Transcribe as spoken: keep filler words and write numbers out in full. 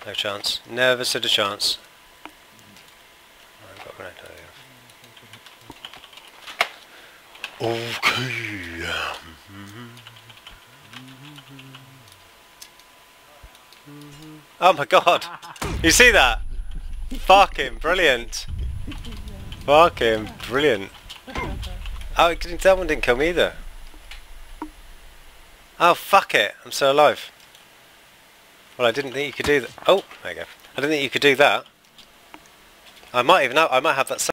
No chance. Never stood a chance. I've got a grenade over here. Okay. Oh my god! You see that? Fucking brilliant! Fucking brilliant! Oh, it didn't, that one didn't kill me either. Oh fuck it! I'm still alive. Well, I didn't think you could do that. Oh, there you go. I didn't think you could do that. I might even know. I might have that.